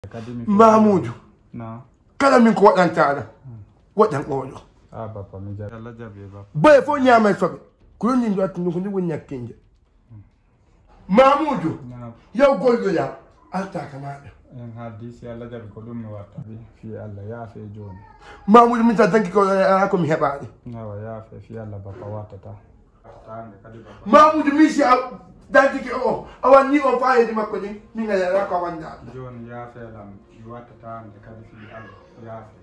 Mahmoud. No. Kala min ko waɗanta waɗan oɗo. Ah papa mi jaɓi. Allah jaɓi papa. Boy fo nyama soɓe. Ko ni ndo atunu ko ni woni nyakkinje. Mahmoud. Yow golloya alta kamaɗo. En hadisi Allah jaɓi ko ɗum mi watta fi Allah yaafe joni. Mahmoud min ta danki ko ko mi heɓaɗe. Nawa yaafe fi Allah papa wattata. Mahmoud mi si danki o awani o faayede makko ni min ngala ko wanda. Joni yaafe lam mi wattata ande kadi fi Allah yaafe.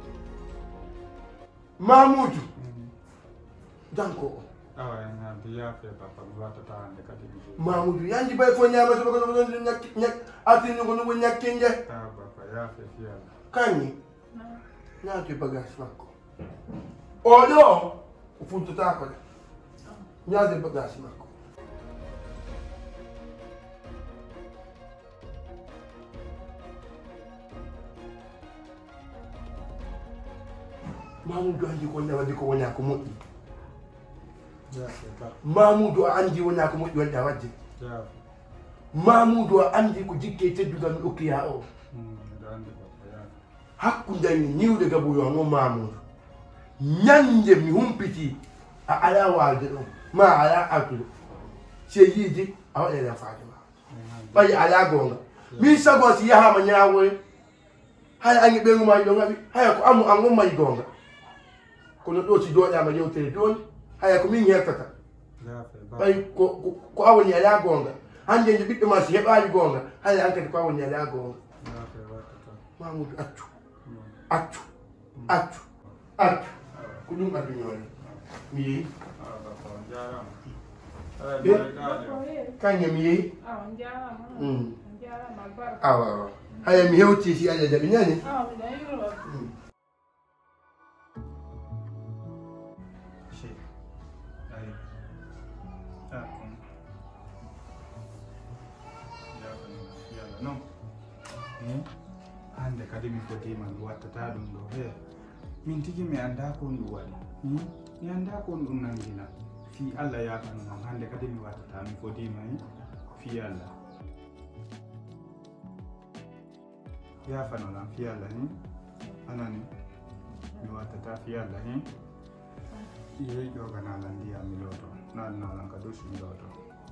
Mahmoud. Danko. Awa en hadi yaafe papa mi wattata ande kadi mi. Mahmoud yanji bay fo nyama soɓe ko ɗon nyak atini ko ɗum nyakkinje. Ah papa yaafe fi Allah. Kani naati bagage makko oɗo o funtotako de ñaade bagage makko Mamoudou andi ko nawadi ko wona ko moƴƴi Mamoudou andi wona ko moƴƴi wonɗa wadde Mamoudou andi ko jikke teddugal mi okkiya o hakkunde mi niwde gabuyo mo Mamoudou ñande mi humpiti a ala walde ɗon ma ala artude se yiidi a waɗere faade ma ɓayi ala gonga min sago si yahama ñawoye hay ange ɓeygumaji ɗo gaɓi haya ko amu an gommayi gonga kono ɗo si jooɗama yewtere joni haya ko min hettata ɓay ko awoni ala gonga hande nde ɓiɗɗo ma si heɓali gonga haya an kadi ko awoni ala gonga Mamoudou accu ko ɗum adduñoone mi yeehi kañe mi yeehi awa haya mi hewti si Allah jaɓi ñani hande kadi mi fotima mi wattata ɗum ɗo he min tigi mi anda ko ɗum waɗi mi anda ko ɗum nangina fi Allah yafano noon hande kadi mi wattata mi fotima fi Allah yafano lam fi Allah anani mi wattata fi Allah yeyi ƴoganala ndiyam mi loto nannolan ka dus mi loto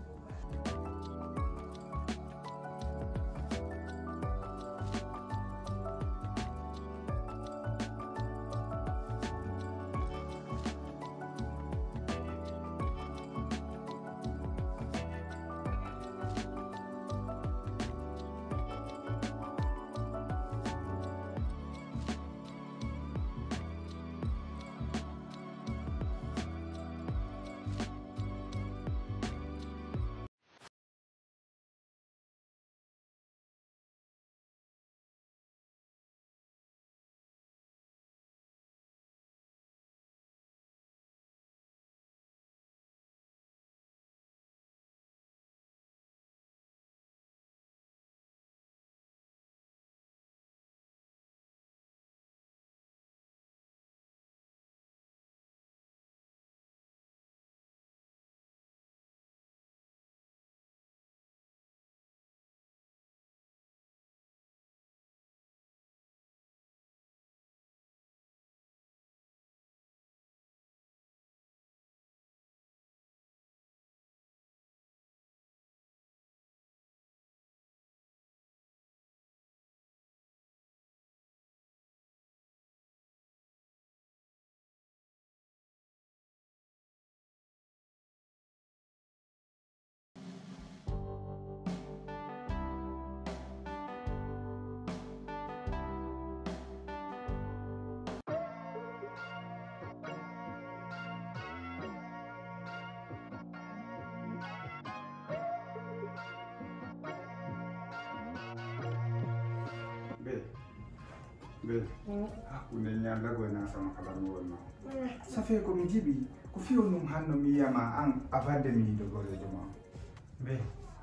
be hakkunde ñallago na sama kala mi wonno ça fait ko mi jiɓi ko fiyo num hanno mi yiyama an avande mi yiido gorejo ma be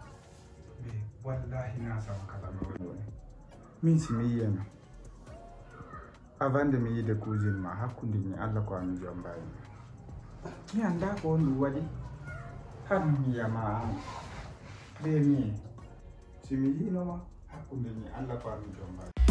wallahi na sama kala mi wonno min si mi yiyama avande mi yiide cousine ma hakkunde ni Allah ko ami jom mbawi mi anda ko on ɗum waɗi han mi yiyama an be mi si mi yinoma hakkunde ni Allah ko armi jomba